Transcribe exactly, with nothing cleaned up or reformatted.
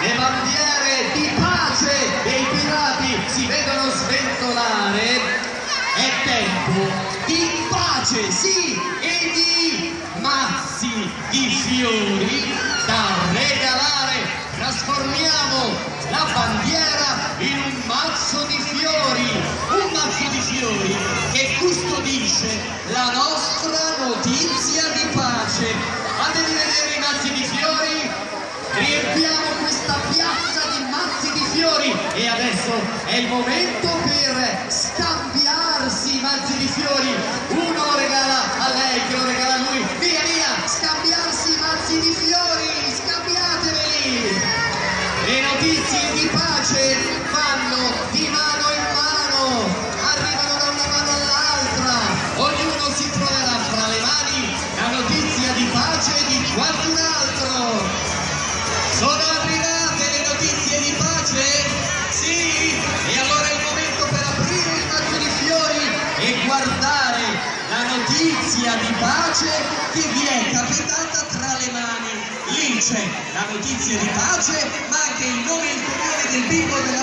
le bandiere di pace e i pirati si vedono sventolare, è tempo di pace, sì, e di mazzi di fiori da regalare. Trasformiamo la bandiera in un mazzo di fiori, un mazzo di fiori che custodisce la nostra notizia di pace. Fate di vedere i mazzi di fiori, riempiamo questa piazza di mazzi di fiori e adesso è il momento per scambiarsi i mazzi di fiori. Uno lo regala a lei, che lo regala a lui, via via, scambiarsi i mazzi di fiori, scambiateli! Le notizie di pace vanno di mano in mano, arrivano da una mano all'altra, ognuno si troverà fra le mani la notizia di pace di qualcun altro. Sono arrivate le notizie di pace? Sì? E allora è il momento per aprire il mazzo di fiori e guardare la notizia di pace che vi è capitata tra le mani. Lì c'è la notizia di pace, ma anche il nome e il cognome del bimbo della